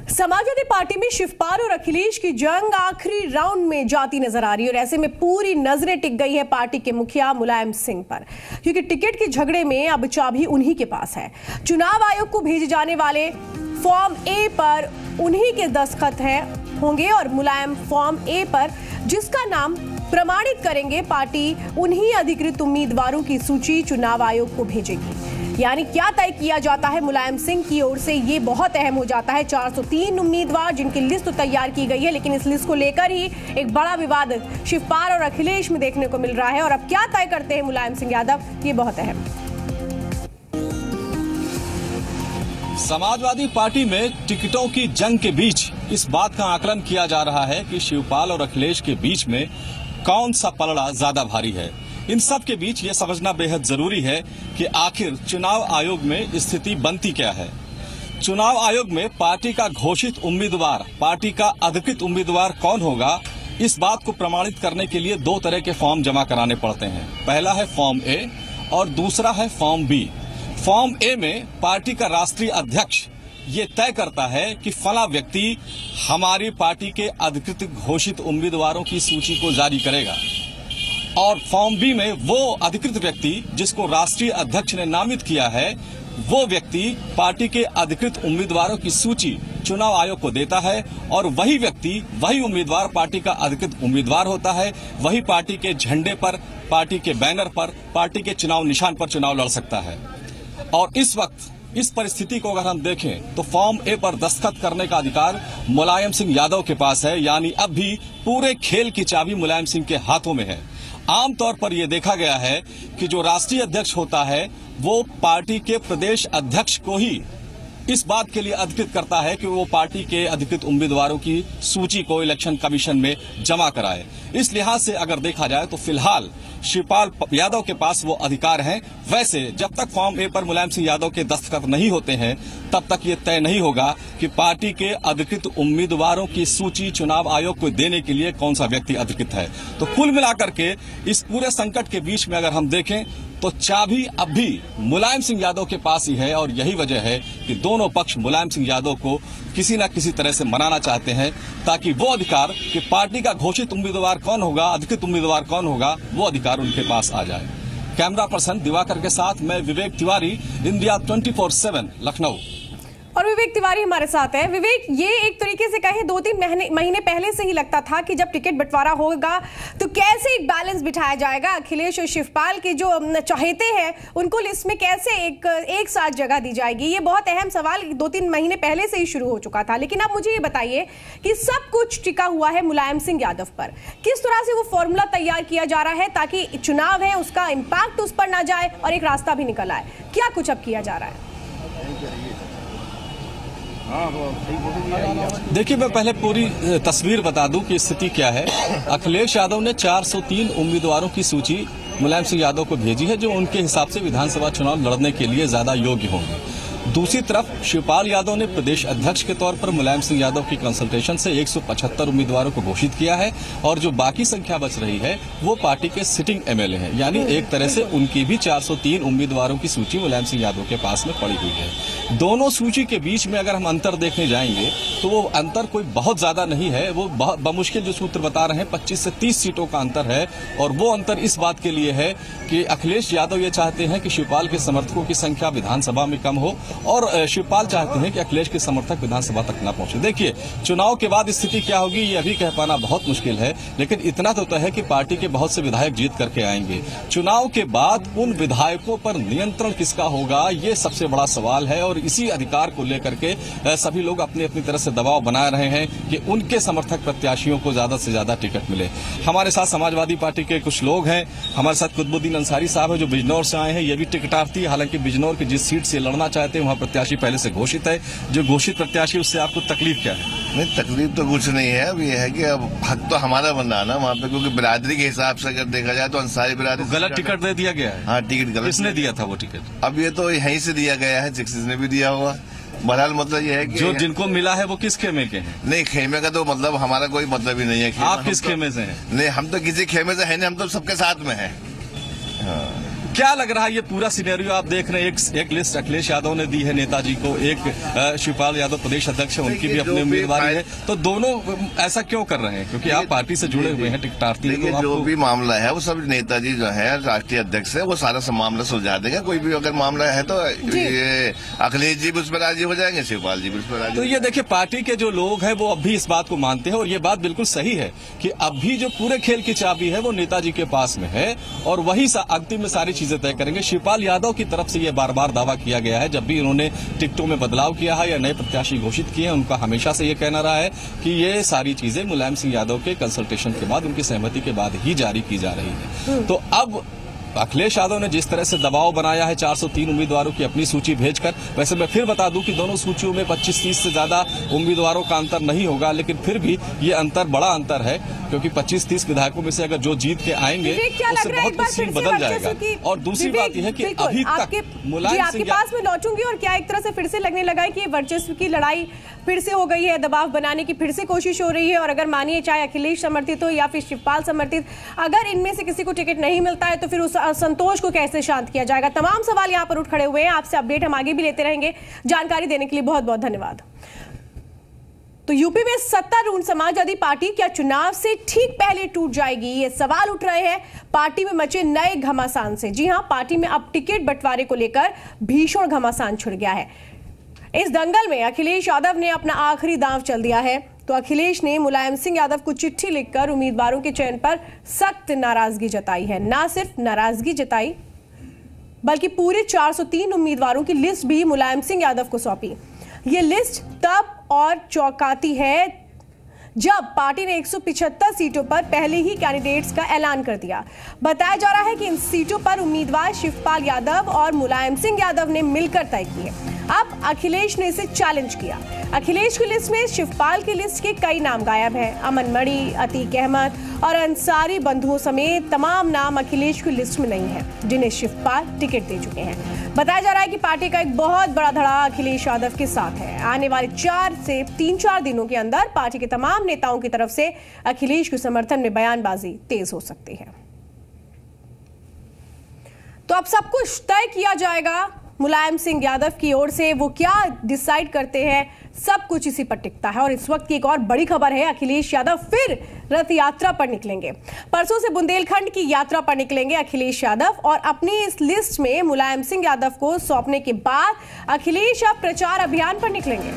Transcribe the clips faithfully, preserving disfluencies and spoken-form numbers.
Samajwadi party में शिवपाल और अखिलेश की जंग आखिरी राउंड में जाती नजर आ रही है और ऐसे में पूरी नजरें टिक गई है पार्टी के मुखिया मुलायम सिंह पर, क्योंकि टिकट के झगड़े में अब चाबी उन्हीं के पास है। चुनाव आयोग को भेजे जाने वाले फॉर्म ए पर उन्हीं के दस्तखत है होंगे और मुलायम फॉर्म ए पर जिसका नाम प्रमाणित करेंगे, पार्टी उन्हीं अधिकृत उम्मीदवारों की सूची चुनाव आयोग को भेजेगी। यानी क्या तय किया जाता है मुलायम सिंह की ओर से, ये बहुत अहम हो जाता है। चार सौ तीन उम्मीदवार जिनकी लिस्ट तो तैयार की गई है, लेकिन इस लिस्ट को लेकर ही एक बड़ा विवाद शिवपाल और अखिलेश में देखने को मिल रहा है। और अब क्या तय करते हैं मुलायम सिंह यादव, ये बहुत अहम। समाजवादी पार्टी में टिकटों की जंग के बीच इस बात का आकलन किया जा रहा है कि शिवपाल और अखिलेश के बीच में कौन सा पलड़ा ज्यादा भारी है। इन सब के बीच ये समझना बेहद जरूरी है कि आखिर चुनाव आयोग में स्थिति बनती क्या है। चुनाव आयोग में पार्टी का घोषित उम्मीदवार, पार्टी का अधिकृत उम्मीदवार कौन होगा, इस बात को प्रमाणित करने के लिए दो तरह के फॉर्म जमा कराने पड़ते हैं। पहला है फॉर्म ए और दूसरा है फॉर्म बी। फॉर्म ए में पार्टी का राष्ट्रीय अध्यक्ष ये तय करता है कि फला व्यक्ति हमारी पार्टी के अधिकृत घोषित उम्मीदवारों की सूची को जारी करेगा, और फॉर्म बी में वो अधिकृत व्यक्ति जिसको राष्ट्रीय अध्यक्ष ने नामित किया है, वो व्यक्ति पार्टी के अधिकृत उम्मीदवारों की सूची चुनाव आयोग को देता है और वही व्यक्ति, वही उम्मीदवार पार्टी का अधिकृत उम्मीदवार होता है। वही पार्टी के झंडे पर, पार्टी के बैनर पर, पार्टी के चुनाव निशान पर चुनाव लड़ सकता है। और इस वक्त इस परिस्थिति को अगर हम देखें तो फॉर्म ए पर दस्तखत करने का अधिकार मुलायम सिंह यादव के पास है। यानी अब भी पूरे खेल की चाबी मुलायम सिंह के हाथों में है। आमतौर पर यह देखा गया है कि जो राष्ट्रीय अध्यक्ष होता है वो पार्टी के प्रदेश अध्यक्ष को ही इस बात के लिए अधिकृत करता है कि वो पार्टी के अधिकृत उम्मीदवारों की सूची को इलेक्शन कमीशन में जमा कराए। इस लिहाज से अगर देखा जाए तो फिलहाल शिवपाल यादव के पास वो अधिकार हैं। वैसे जब तक फॉर्म ए पर मुलायम सिंह यादव के दस्तखत नहीं होते हैं तब तक ये तय नहीं होगा कि पार्टी के अधिकृत उम्मीदवारों की सूची चुनाव आयोग को देने के लिए कौन सा व्यक्ति अधिकृत है। तो कुल मिलाकर के इस पूरे संकट के बीच में अगर हम देखें तो चाबी अब भी मुलायम सिंह यादव के पास ही है, और यही वजह है कि दोनों पक्ष मुलायम सिंह यादव को किसी न किसी तरह से मनाना चाहते हैं ताकि वो अधिकार कि पार्टी का घोषित उम्मीदवार कौन होगा, अधिकृत उम्मीदवार कौन होगा, वो अधिकार उनके पास आ जाए। कैमरा पर्सन दिवाकर के साथ मैं Vivek Tiwari, India twenty four seven, Lucknow. और विवेक तिवारी हमारे साथ है। विवेक, ये एक तरीके से कहें दो तीन महीने महीने पहले से ही लगता था कि जब टिकट बंटवारा होगा तो कैसे एक बैलेंस बिठाया जाएगा, अखिलेश और शिवपाल के जो चाहते हैं उनको लिस्ट में कैसे एक एक साथ जगह दी जाएगी। ये बहुत अहम सवाल दो तीन महीने पहले से ही शुरू हो चुका था। लेकिन अब मुझे ये बताइए कि सब कुछ टिका हुआ है मुलायम सिंह यादव पर, किस तरह से वो फॉर्मूला तैयार किया जा रहा है ताकि चुनाव है उसका इम्पैक्ट उस पर ना जाए और एक रास्ता भी निकल आए। क्या कुछ अब किया जा रहा है? देखिए, मैं पहले पूरी तस्वीर बता दूं कि स्थिति क्या है। अखिलेश यादव ने चार सौ तीन उम्मीदवारों की सूची मुलायम सिंह यादव को भेजी है जो उनके हिसाब से विधानसभा चुनाव लड़ने के लिए ज्यादा योग्य होंगे। दूसरी तरफ शिवपाल यादव ने प्रदेश अध्यक्ष के तौर पर मुलायम सिंह यादव की कंसल्टेशन से एक सौ पचहत्तर उम्मीदवारों को घोषित किया है, और जो बाकी संख्या बच रही है वो पार्टी के सिटिंग एमएलए हैं। यानी एक तरह से उनकी भी चार सौ तीन उम्मीदवारों की सूची मुलायम सिंह यादव के पास में पड़ी हुई है। दोनों सूची के बीच में अगर हम अंतर देखने जाएंगे तो वो अंतर कोई बहुत ज्यादा नहीं है। वो बमुश्किल जो सूत्र बता रहे हैं पच्चीस से तीस सीटों का अंतर है, और वो अंतर इस बात के लिए है कि अखिलेश यादव ये चाहते हैं कि शिवपाल के समर्थकों की संख्या विधानसभा में कम हो, और शिवपाल चाहते हैं कि अखिलेश के समर्थक विधानसभा तक न पहुंचे। देखिए, चुनाव के बाद स्थिति क्या होगी ये अभी कह पाना बहुत मुश्किल है, लेकिन इतना तो तय है कि पार्टी के बहुत से विधायक जीत करके आएंगे। चुनाव के बाद उन विधायकों पर नियंत्रण किसका होगा, ये सबसे बड़ा सवाल है, और इसी अधिकार को लेकर के सभी लोग अपनी अपनी तरह से दबाव बना रहे हैं कि उनके समर्थक प्रत्याशियों को ज्यादा से ज्यादा टिकट मिले। हमारे साथ समाजवादी पार्टी के कुछ लोग हैं, हमारे साथ कुतुबुद्दीन अंसारी साहब है जो बिजनौर से आए हैं। ये भी टिकटार्थी, हालांकि बिजनौर की जिस सीट से लड़ना चाहते हैं वहां प्रत्याशी पहले से घोषित है। जो घोषित प्रत्याशी, उससे आपको तकलीफ क्या है? नहीं, तकलीफ तो कुछ नहीं है। अब ये है कि अब हक तो हमारा बन रहा है ना वहाँ पे, क्योंकि बिरादरी के हिसाब से अगर देखा जाए तो अंसारी बिरादरी तो गलत टिकट दे दिया गया है। हाँ, टिकट गलत। किसने दिया था वो टिकट? अब ये तो यहीं से दिया गया है, जिक्सिस ने भी दिया होगा। बहरहाल मतलब ये है कि जो जिनको मिला है वो किस खेमे के हैं? नहीं, खेमे का तो मतलब हमारा कोई मतलब ही नहीं है। आप किस खेमे से हैं? नहीं, हम तो किसी खेमे से है नहीं, हम तो सबके साथ में है। क्या लग रहा है ये पूरा सिनेरियो आप देख रहे हैं? एक, एक लिस्ट अखिलेश यादव ने दी है नेताजी को, एक शिवपाल यादव प्रदेश अध्यक्ष है, उनकी भी अपनी उम्मीदवारी है, तो दोनों ऐसा क्यों कर रहे हैं? क्योंकि आप पार्टी से जुड़े हुए हैं टिकटार्थी। तो जो भी मामला है वो सब नेताजी जो है राष्ट्रीय अध्यक्ष है, वो सारा सब मामला सुलझा देंगे। कोई भी अगर मामला है तो ये अखिलेश जी भी उस पर राजी हो जाएंगे, शिवपाल जी भी उस पर राजी। तो ये देखिए पार्टी के जो लोग हैं वो अब भी इस बात को मानते हैं और ये बात बिल्कुल सही है कि अब भी जो पूरे खेल की चाबी है वो नेताजी के पास में है और वही अंतिम में सारी चीजें तय करेंगे। शिवपाल यादव की तरफ से ये बार बार दावा किया गया है, जब भी उन्होंने टिकटों में बदलाव किया है या नए प्रत्याशी घोषित किए हैं, उनका हमेशा से ये कहना रहा है कि ये सारी चीजें मुलायम सिंह यादव के कंसल्टेशन के बाद, उनकी सहमति के बाद ही जारी की जा रही है। तो अब अखिलेश यादव ने जिस तरह से दबाव बनाया है चार सौ तीन उम्मीदवारों की अपनी सूची भेजकर, वैसे मैं फिर बता दूं कि दोनों सूचियों में पच्चीस तीस से ज्यादा उम्मीदवारों का अंतर नहीं होगा, लेकिन फिर भी ये अंतर बड़ा अंतर है क्योंकि पच्चीस तीस विधायकों में से अगर जो जीत के आएंगे उससे बहुत कुछ सीन बदल जाएगा। और दूसरी बात यह है कि अभी तक मुलायम सिंह आपके पास में लौटूंगी और क्या एक तरह से फिर से लगने लगा है कि वर्चस्व की लड़ाई फिर से हो गई है, दबाव बनाने की फिर से कोशिश हो रही है। और अगर मानिए चाहे अखिलेश समर्थित हो या फिर शिवपाल समर्थित, अगर इनमें से किसी को टिकट नहीं मिलता है तो फिर उस असंतोष को कैसे शांत किया जाएगा? तमाम सवाल यहां पर उठ खड़े हुए हैं। आपसे अपडेट हम आगे भी लेते रहेंगे। जानकारी देने के लिए बहुत बहुत धन्यवाद। तो यूपी में सत्तारूढ़ समाजवादी पार्टी क्या चुनाव से ठीक पहले टूट जाएगी? ये सवाल उठ रहे हैं पार्टी में मचे नए घमासान से। जी हां, पार्टी में अब टिकट बंटवारे को लेकर भीषण घमासान छिड़ गया है। इस दंगल में अखिलेश यादव ने अपना आखिरी दांव चल दिया है। तो अखिलेश ने मुलायम सिंह यादव को चिट्ठी लिखकर उम्मीदवारों के चयन पर सख्त नाराजगी जताई है। ना सिर्फ नाराजगी जताई बल्कि पूरे चार सौ तीन उम्मीदवारों की लिस्ट भी मुलायम सिंह यादव को सौंपी। ये लिस्ट तब और चौंकाती है जब पार्टी ने एक सौ पिछहत्तर सीटों पर पहले ही कैंडिडेट्स का ऐलान कर दिया। बताया जा रहा है कि इन सीटों पर उम्मीदवार शिवपाल यादव और मुलायम सिंह यादव ने मिलकर तय किए। अब अखिलेश ने इसे चैलेंज किया। अखिलेश की लिस्ट में शिवपाल की लिस्ट के कई नाम गायब हैं। अमन मणि, अतीक अहमद और अंसारी बंधुओं समेत तमाम नाम अखिलेश की लिस्ट में नहीं है, जिन्हें शिवपाल टिकट दे चुके हैं। बताया जा रहा है कि पार्टी का एक बहुत बड़ा धड़ा अखिलेश यादव के साथ है। आने वाले चार से तीन चार दिनों के अंदर पार्टी के तमाम नेताओं की तरफ से अखिलेश के समर्थन में बयानबाजी तेज हो सकती है। तो अब सब कुछ तय किया जाएगा मुलायम सिंह यादव की ओर से। वो क्या डिसाइड करते हैं, सब कुछ इसी पर टिकता है। और इस वक्त की एक और बड़ी खबर है, अखिलेश यादव फिर रथ यात्रा पर निकलेंगे। परसों से बुंदेलखंड की यात्रा पर निकलेंगे अखिलेश यादव और अपनी इस लिस्ट में मुलायम सिंह यादव को सौंपने के बाद अखिलेश अब प्रचार अभियान पर निकलेंगे।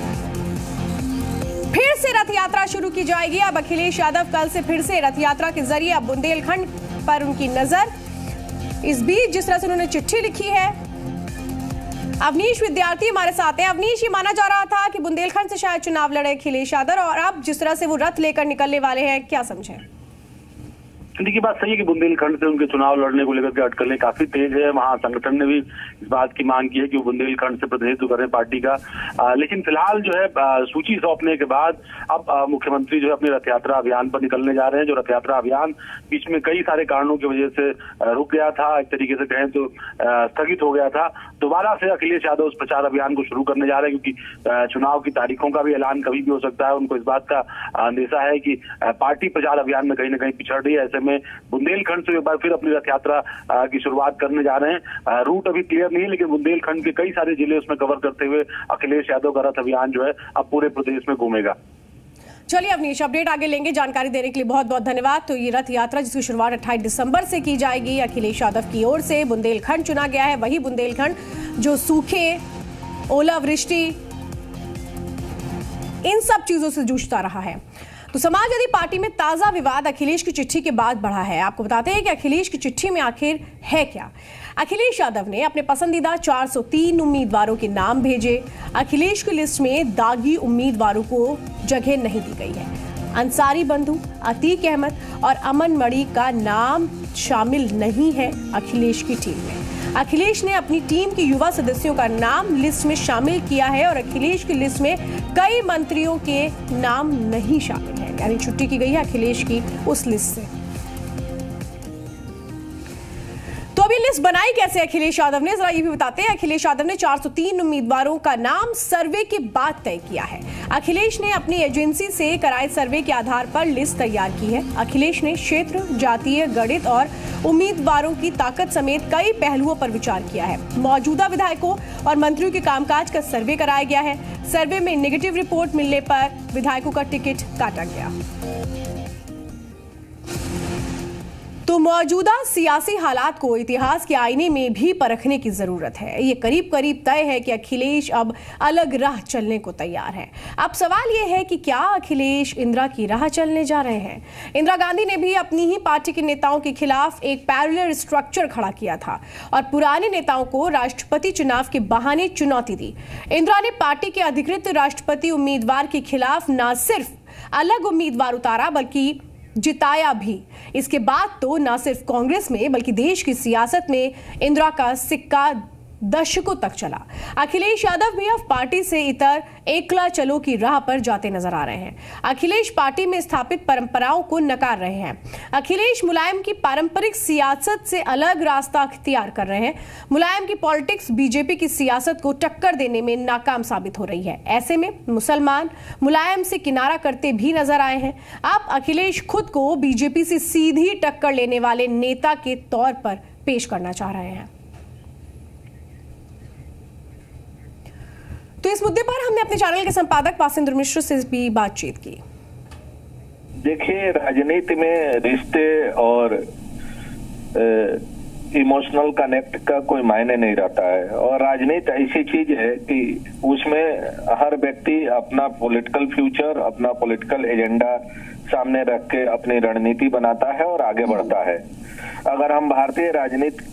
फिर से रथ यात्रा शुरू की जाएगी। अब अखिलेश यादव कल से फिर से रथ यात्रा के जरिए अब बुंदेलखंड पर उनकी नजर। इस बीच जिस तरह से उन्होंने चिट्ठी लिखी है, अवनीश विद्यार्थी हमारे साथ हैं। अवनीश, ये माना जा रहा था कि बुंदेलखंड से शायद चुनाव लड़े अखिलेश यादव और अब जिस तरह से वो रथ लेकर निकलने वाले हैं, क्या समझें? देखिए, बात सही है कि बुंदेलखंड से उनके चुनाव लड़ने को लेकर के अटकलें काफी तेज है। महासंगठन ने भी इस बात की मांग की है कि वो बुंदेलखंड से प्रतिनिधित्व करें पार्टी का। आ, लेकिन फिलहाल जो है आ, सूची सौंपने के बाद अब आ, मुख्यमंत्री जो है अपने रथ यात्रा अभियान पर निकलने जा रहे हैं। जो रथ यात्रा अभियान बीच में कई सारे कारणों की वजह से आ, रुक गया था, एक तरीके से कहें तो स्थगित हो गया था। दोबारा से अखिलेश यादव उस प्रचार अभियान को शुरू करने जा रहे हैं क्योंकि चुनाव की तारीखों का भी ऐलान कभी भी हो सकता है। उनको इस बात का अंदेशा है कि पार्टी प्रचार अभियान में कहीं ना कहीं पिछड़ रही है। ऐसे में बुंदेलखंड से एक बार फिर अपनी रथ यात्रा की शुरुआत करने जा रहे हैं। रूट अभी क्लियर नहीं है, लेकिन बुंदेलखंड के कई सारे जिले उसमें कवर करते हुए अखिलेश यादव का रथ अभियान जो है अब पूरे प्रदेश में घूमेगा। चलिए अवनीश, अपडेट आगे लेंगे। जानकारी देने के लिए बहुत बहुत धन्यवाद। तो ये रथ यात्रा जिसकी शुरुआत अट्ठाईस दिसंबर से की जाएगी अखिलेश यादव की ओर से। बुंदेलखंड चुना गया है, वही बुंदेलखंड जो सूखे, ओलावृष्टि, इन सब चीजों से जूझता रहा है। तो समाजवादी पार्टी में ताजा विवाद अखिलेश की चिट्ठी के बाद बढ़ा है। आपको बताते हैं कि अखिलेश की चिट्ठी में आखिर है क्या। अखिलेश यादव ने अपने पसंदीदा चार सौ तीन उम्मीदवारों के नाम भेजे। अखिलेश की लिस्ट में दागी उम्मीदवारों को जगह नहीं दी गई है। अंसारी बंधु, अतीक अहमद और अमन मणि का नाम शामिल नहीं है अखिलेश की टीम में। अखिलेश ने अपनी टीम के युवा सदस्यों का नाम लिस्ट में शामिल किया है और अखिलेश की लिस्ट में कई मंत्रियों के नाम नहीं शामिल है, यानी छुट्टी की गई है अखिलेश की उस लिस्ट से। तो अभी लिस्ट लिस्ट बनाई कैसे अखिलेश यादव ने, जरा ये भी बताते हैं। अखिलेश यादव ने चार सौ तीन उम्मीदवारों का नाम सर्वे के बाद तय किया है। अखिलेश ने अपनी एजेंसी से कराए सर्वे के आधार पर लिस्ट तैयार की है। अखिलेश ने क्षेत्र, जातीय, गणित और उम्मीदवारों की ताकत समेत कई पहलुओं पर विचार किया है। मौजूदा विधायकों और मंत्रियों के कामकाज का सर्वे कराया गया है। सर्वे में नेगेटिव रिपोर्ट मिलने पर विधायकों का टिकट काटा गया। तो मौजूदा सियासी हालात को इतिहास के आईने में भी परखने की जरूरत है। ये करीब करीब तय है कि अखिलेश अब अलग राह चलने को तैयार है। अब सवाल ये है कि क्या अखिलेश इंदिरा की राह चलने जा रहे हैं? इंदिरा गांधी ने भी अपनी ही पार्टी के नेताओं के खिलाफ एक पैरेलल स्ट्रक्चर खड़ा किया था और पुराने नेताओं को राष्ट्रपति चुनाव के बहाने चुनौती दी। इंदिरा ने पार्टी के अधिकृत राष्ट्रपति उम्मीदवार के खिलाफ न सिर्फ अलग उम्मीदवार उतारा बल्कि जिताया भी। इसके बाद तो न सिर्फ कांग्रेस में बल्कि देश की सियासत में इंदिरा का सिक्का दशकों तक चला। अखिलेश यादव भी अब पार्टी से इतर एकला चलो की राह पर जाते नजर आ रहे हैं। अखिलेश पार्टी में स्थापित परंपराओं को नकार रहे हैं। अखिलेश मुलायम की पारंपरिक सियासत से अलग रास्ता अख्तियार कर रहे हैं। मुलायम की पॉलिटिक्स बीजेपी की सियासत को टक्कर देने में नाकाम साबित हो रही है। ऐसे में मुसलमान मुलायम से किनारा करते भी नजर आए हैं। अब अखिलेश खुद को बीजेपी से सीधी टक्कर लेने वाले नेता के तौर पर पेश करना चाह रहे हैं। तो इस मुद्दे पर हमने अपने चैनल के संपादक वासिंद्र मिश्र से भी बातचीत की। देखिए, राजनीति में रिश्ते और इमोशनल कनेक्ट का कोई मायने नहीं रहता है और राजनीति ऐसी चीज है कि उसमें हर व्यक्ति अपना पॉलिटिकल फ्यूचर, अपना पॉलिटिकल एजेंडा सामने रख के अपनी रणनीति बनाता है और आगे बढ़ता है। अगर हम भारतीय राजनीति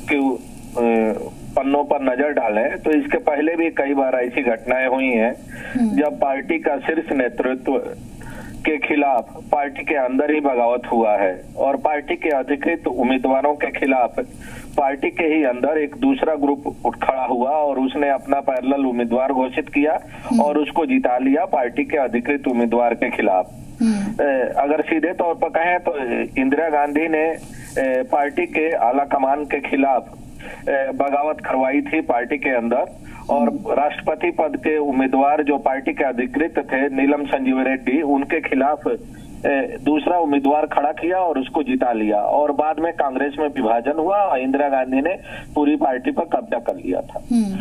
के पन्नों पर नजर डालें तो इसके पहले भी कई बार ऐसी घटनाएं हुई हैं जब पार्टी का शीर्ष नेतृत्व के खिलाफ पार्टी के अंदर ही बगावत हुआ है और पार्टी के अधिकृत उम्मीदवारों के खिलाफ पार्टी के ही अंदर एक दूसरा ग्रुप उठ खड़ा हुआ और उसने अपना पैरेलल उम्मीदवार घोषित किया और उसको जिता लिया पार्टी के अधिकृत उम्मीदवार के खिलाफ। अगर सीधे तौर पर कहें तो इंदिरा गांधी ने पार्टी के आला कमान के खिलाफ बगावत करवाई थी पार्टी के अंदर और राष्ट्रपति पद के उम्मीदवार जो पार्टी के अधिकृत थे नीलम संजीव रेड्डी, उनके खिलाफ दूसरा उम्मीदवार खड़ा किया और उसको जिता लिया और बाद में कांग्रेस में विभाजन हुआ और इंदिरा गांधी ने पूरी पार्टी पर कब्जा कर लिया था।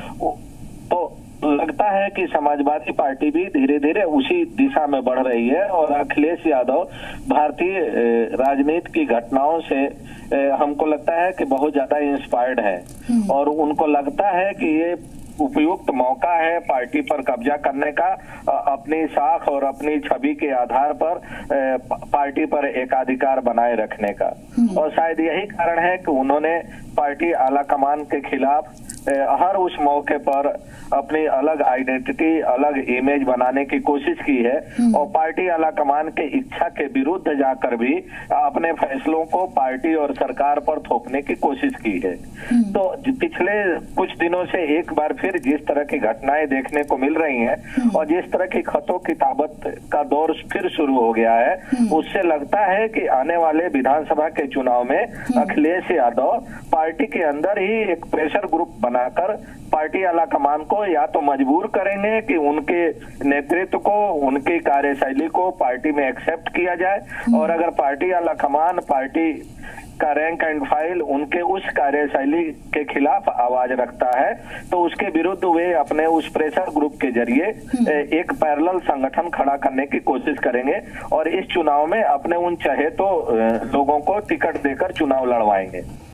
तो लगता है कि समाजवादी पार्टी भी धीरे धीरे उसी दिशा में बढ़ रही है और अखिलेश यादव भारतीय राजनीति की घटनाओं से हमको लगता है कि बहुत ज्यादा इंस्पायर्ड है और उनको लगता है कि ये उपयुक्त मौका है पार्टी पर कब्जा करने का, अपनी साख और अपनी छवि के आधार पर पार्टी पर एकाधिकार बनाए रखने का। और शायद यही कारण है कि उन्होंने पार्टी आला कमान के खिलाफ हर उस मौके पर अपनी अलग आइडेंटिटी, अलग इमेज बनाने की कोशिश की है और पार्टी आला कमान के इच्छा के विरुद्ध जाकर भी अपने फैसलों को पार्टी और सरकार पर थोपने की कोशिश की है। तो पिछले कुछ दिनों से एक बार फिर जिस तरह की घटनाएं देखने को मिल रही हैं और जिस तरह की खतों किताबत का दौर फिर शुरू हो गया है, उससे लगता है कि आने वाले विधानसभा के चुनाव में अखिलेश यादव पार्टी के अंदर ही एक प्रेशर ग्रुप बनाकर पार्टी आला कमान को या तो मजबूर करेंगे कि उनके नेतृत्व को, उनकी कार्यशैली को पार्टी में एक्सेप्ट किया जाए और अगर पार्टी आला कमान, पार्टी का रैंक एंड फाइल उनके उस कार्यशैली के खिलाफ आवाज रखता है तो उसके विरुद्ध वे अपने उस प्रेशर ग्रुप के जरिए एक पैरेलल संगठन खड़ा करने की कोशिश करेंगे और इस चुनाव में अपने उन चहेतों लोगों को टिकट देकर चुनाव लड़वाएंगे।